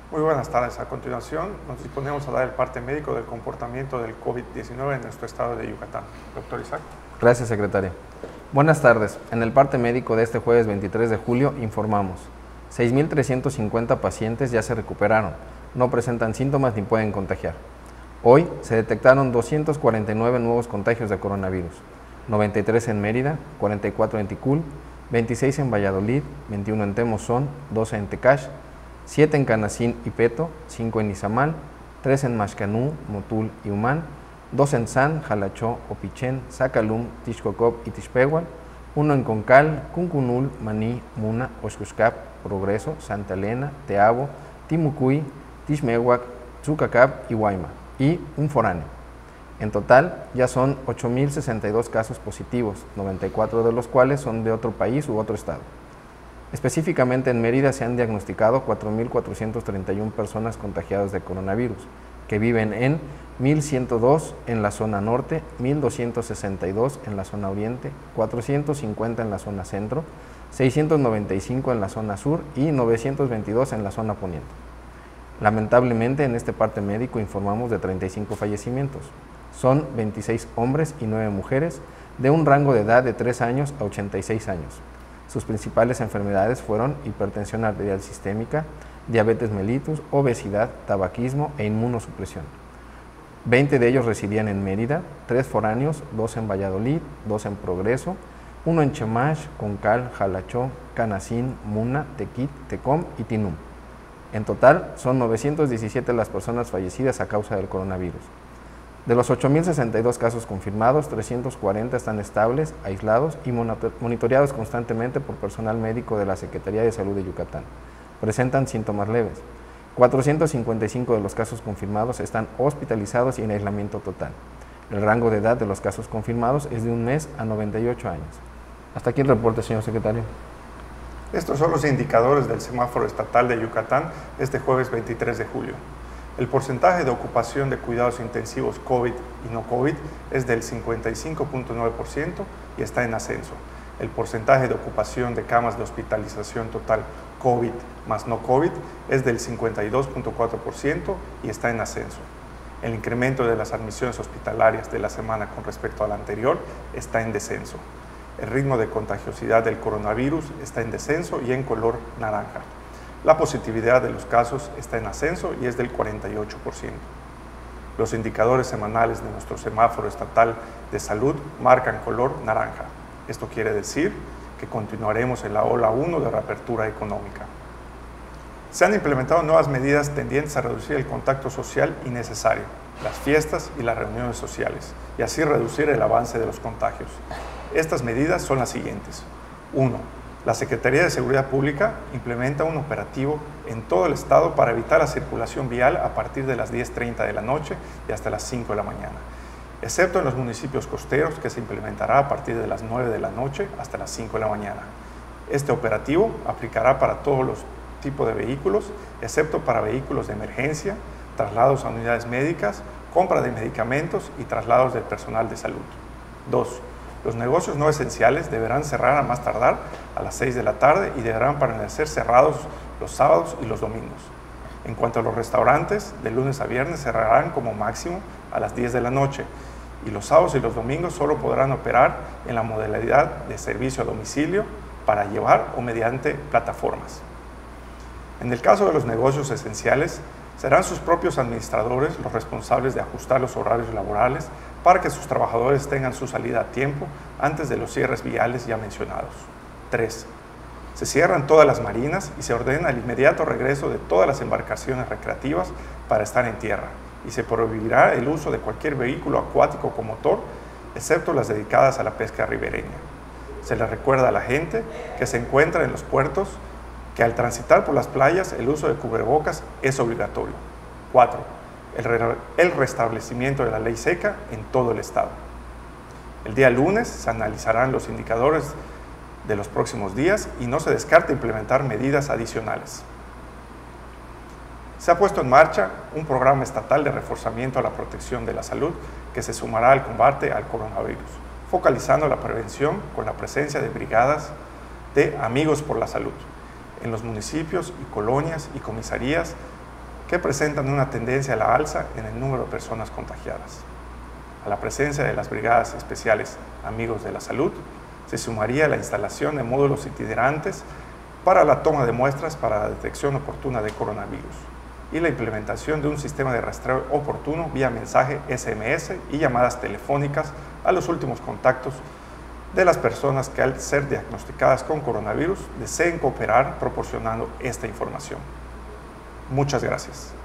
Muy buenas tardes. A continuación, nos disponemos a dar el parte médico del comportamiento del COVID-19 en nuestro estado de Yucatán. Doctor Isaac. Gracias, secretaria. Buenas tardes. En el parte médico de este jueves 23 de julio informamos 6.350 pacientes ya se recuperaron, no presentan síntomas ni pueden contagiar. Hoy se detectaron 249 nuevos contagios de coronavirus, 93 en Mérida, 44 en Ticul, 26 en Valladolid, 21 en Temozón, 12 en Tecash, 7 en Canacín y Peto, 5 en Izamal, 3 en Maxcanú, Motul y Humán, 2 en San, Jalachó, Opichén, Zacalum, Tixcocop y Tixpehual, 1 en Concal, Cuncunul, Maní, Muna, Oxcuscap, Progreso, Santa Elena, Teabo, Timucuy, Tixmehuac, Tzucacap y Guayma, y un foráneo. En total ya son 8.062 casos positivos, 94 de los cuales son de otro país u otro estado. Específicamente en Mérida se han diagnosticado 4.431 personas contagiadas de coronavirus, que viven en 1.102 en la zona norte, 1.262 en la zona oriente, 450 en la zona centro, 695 en la zona sur y 922 en la zona poniente. Lamentablemente en este parte médico informamos de 35 fallecimientos. Son 26 hombres y 9 mujeres de un rango de edad de 3 años a 86 años. Sus principales enfermedades fueron hipertensión arterial sistémica, diabetes mellitus, obesidad, tabaquismo e inmunosupresión. 20 de ellos residían en Mérida, 3 foráneos, 2 en Valladolid, 2 en Progreso, 1 en Chemash, Concal, Jalachó, Canacín, Muna, Tequit, Tecom y Tinum. En total son 917 las personas fallecidas a causa del coronavirus. De los 8.062 casos confirmados, 340 están estables, aislados y monitoreados constantemente por personal médico de la Secretaría de Salud de Yucatán. Presentan síntomas leves. 455 de los casos confirmados están hospitalizados y en aislamiento total. El rango de edad de los casos confirmados es de 1 mes a 98 años. Hasta aquí el reporte, señor secretario. Estos son los indicadores del semáforo estatal de Yucatán este jueves 23 de julio. El porcentaje de ocupación de cuidados intensivos COVID y no COVID es del 55.9% y está en ascenso. El porcentaje de ocupación de camas de hospitalización total COVID más no COVID es del 52.4% y está en ascenso. El incremento de las admisiones hospitalarias de la semana con respecto a la anterior está en descenso. El ritmo de contagiosidad del coronavirus está en descenso y en color naranja. La positividad de los casos está en ascenso y es del 48%. Los indicadores semanales de nuestro semáforo estatal de salud marcan color naranja. Esto quiere decir que continuaremos en la ola 1 de reapertura económica. Se han implementado nuevas medidas tendientes a reducir el contacto social innecesario, las fiestas y las reuniones sociales, y así reducir el avance de los contagios. Estas medidas son las siguientes. 1. La Secretaría de Seguridad Pública implementa un operativo en todo el estado para evitar la circulación vial a partir de las 10:30 de la noche y hasta las 5 de la mañana, excepto en los municipios costeros, que se implementará a partir de las 9 de la noche hasta las 5 de la mañana. Este operativo aplicará para todos los tipos de vehículos, excepto para vehículos de emergencia, traslados a unidades médicas, compra de medicamentos y traslados del personal de salud. 2. Los negocios no esenciales deberán cerrar a más tardar a las 6 de la tarde y deberán permanecer cerrados los sábados y los domingos. En cuanto a los restaurantes, de lunes a viernes cerrarán como máximo a las 10 de la noche y los sábados y los domingos solo podrán operar en la modalidad de servicio a domicilio para llevar o mediante plataformas. En el caso de los negocios esenciales, serán sus propios administradores los responsables de ajustar los horarios laborales para que sus trabajadores tengan su salida a tiempo antes de los cierres viales ya mencionados. 3. Se cierran todas las marinas y se ordena el inmediato regreso de todas las embarcaciones recreativas para estar en tierra y se prohibirá el uso de cualquier vehículo acuático con motor, excepto las dedicadas a la pesca ribereña. Se le recuerda a la gente que se encuentra en los puertos que al transitar por las playas el uso de cubrebocas es obligatorio. 4. El restablecimiento de la ley seca en todo el estado. El día lunes se analizarán los indicadores de los próximos días y no se descarta implementar medidas adicionales. Se ha puesto en marcha un programa estatal de reforzamiento a la protección de la salud que se sumará al combate al coronavirus, focalizando la prevención con la presencia de brigadas de Amigos por la Salud en los municipios y colonias y comisarías que presentan una tendencia a la alza en el número de personas contagiadas. A la presencia de las brigadas especiales Amigos de la Salud, se sumaría la instalación de módulos itinerantes para la toma de muestras para la detección oportuna de coronavirus y la implementación de un sistema de rastreo oportuno vía mensaje SMS y llamadas telefónicas a los últimos contactos de las personas que al ser diagnosticadas con coronavirus deseen cooperar proporcionando esta información. Muchas gracias.